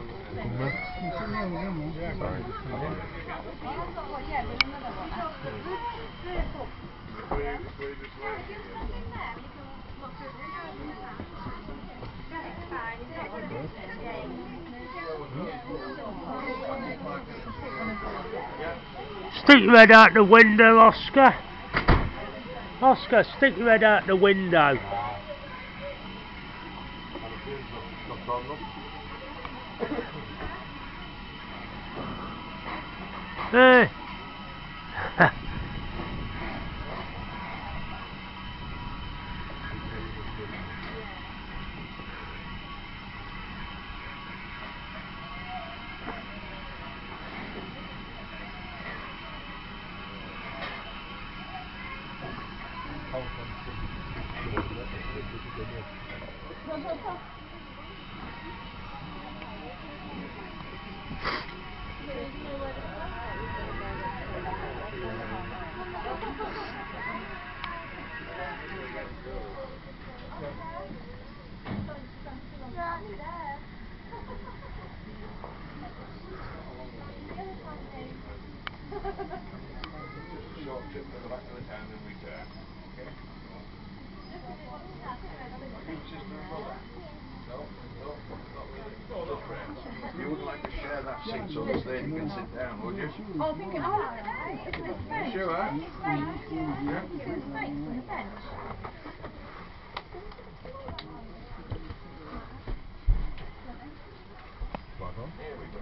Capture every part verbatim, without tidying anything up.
Stick your head out the window, Oscar. Oscar, stick your head out the window. Hey. Short trip to the back of the town and return. Okay? Sister and brother? No, no, not really. No, no friends. You wouldn't like to share that seat so this lady can sit down, would you? Oh, I think it, oh, it's a bench. Sure, huh? It's space. Yeah. It's space on the bench. Here we go.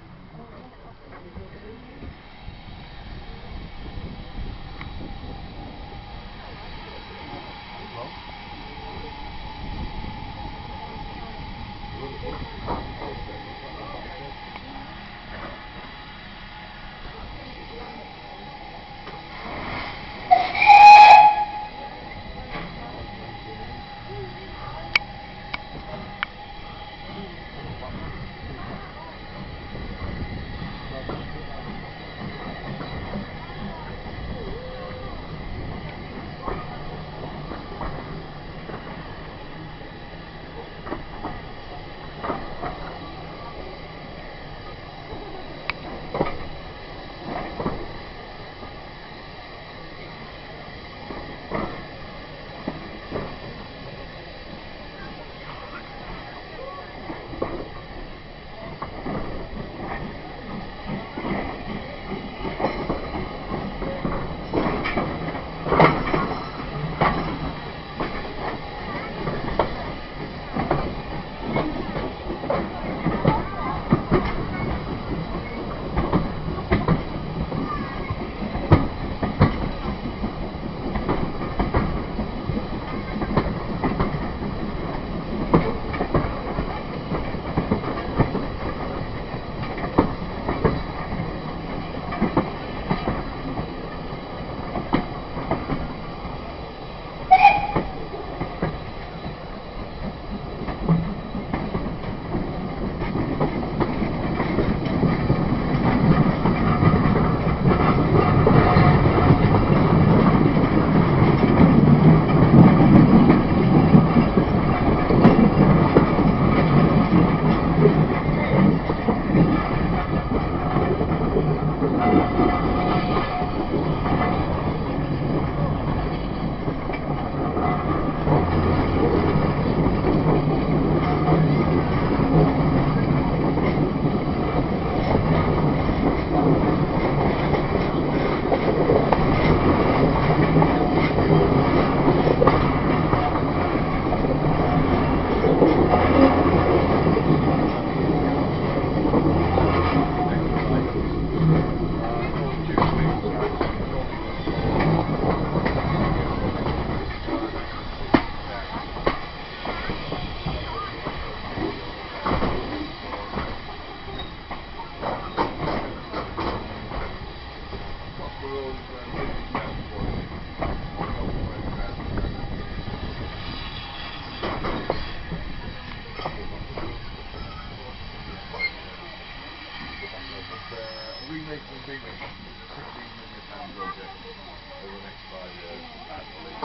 Remaking Big Ring, sixteen million pound project over the next five years, I believe.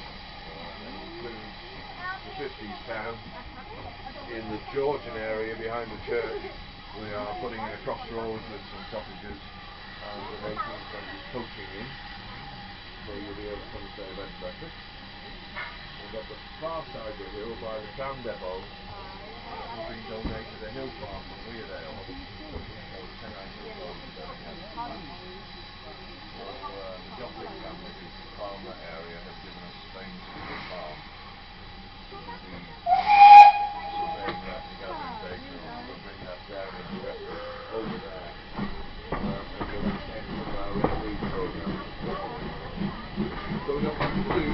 Uh, and includes the fifties town in the Georgian area behind the church. We are putting in a crossroads with some cottages and the natives are just poaching in, so you'll be able to come and stay bed and breakfast. We've got the far side of the hill by the tram depot, which has been donated a hill farm from Weardale, called Tenai Hill Farm in Birmingham. So uh, the Joplin family who farm that area have given us Spain's Hill Farm. Which will be surveying that and gathering data on, so bring that down and direct it over there. Um, at the end of our R and D program. So we don't want to do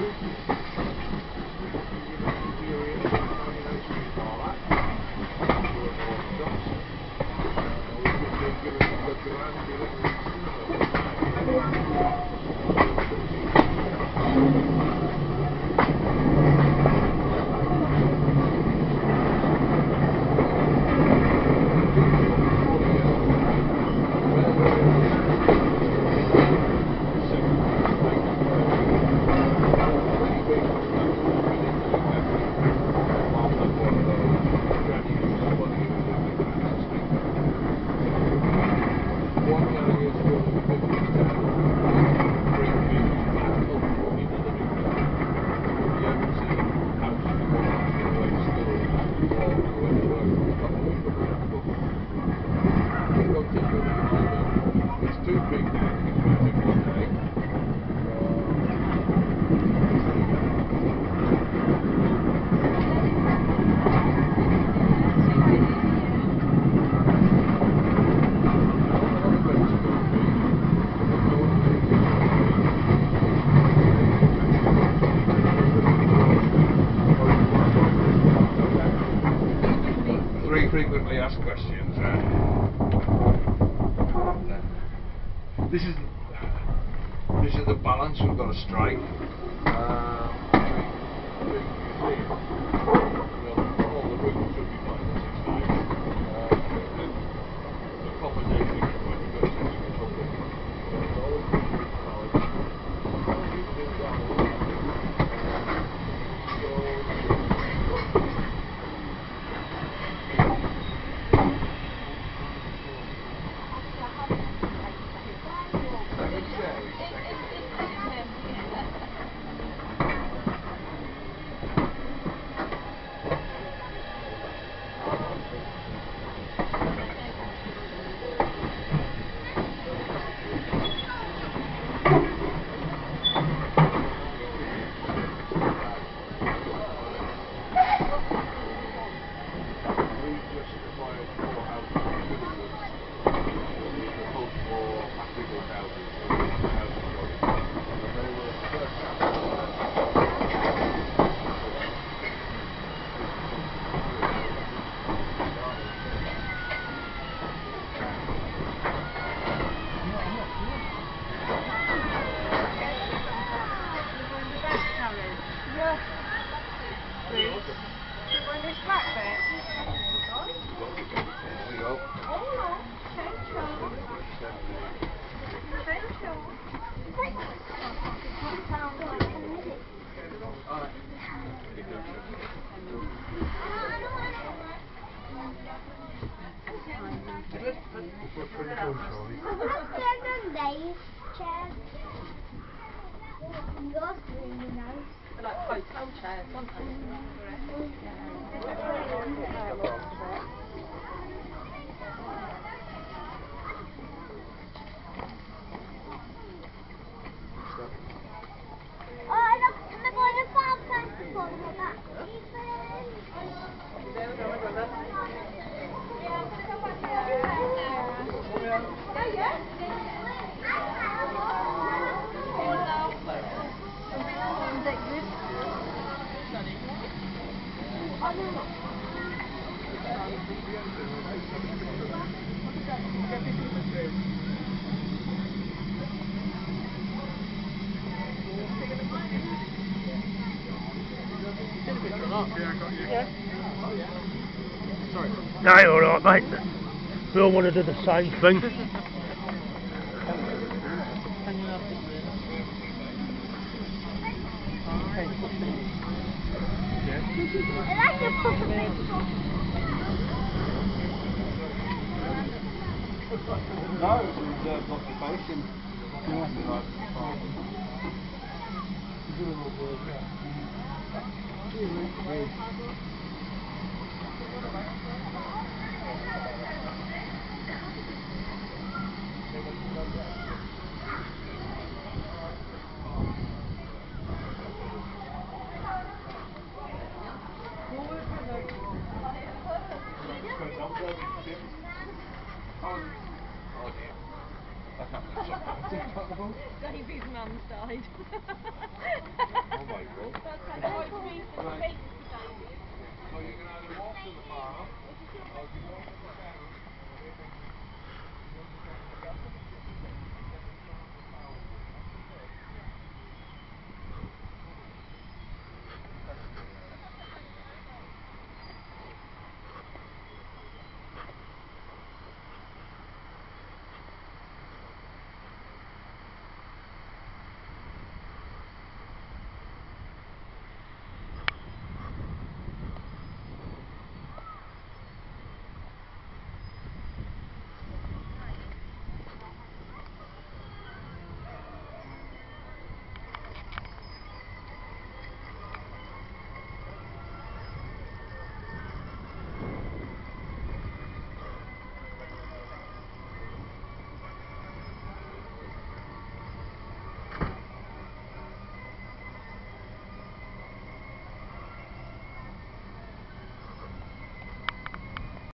frequently asked questions. Uh, this is this is the balance we've got to strike. Uh, between the museum, you know, all the rooms should be fine at six times. Uh, and the proper dating when you go to the public. It's always good to acknowledge. You do that a lot. Like hotel chairs, sometimes. No, you're alright, mate. We all want to do the same thing. I like the No, it was reserved occupation. Davey's mum's died. Oh my God. That's like five reasons to Right. speak to Davey. So you can either walk to the farm, or you can walk to the town.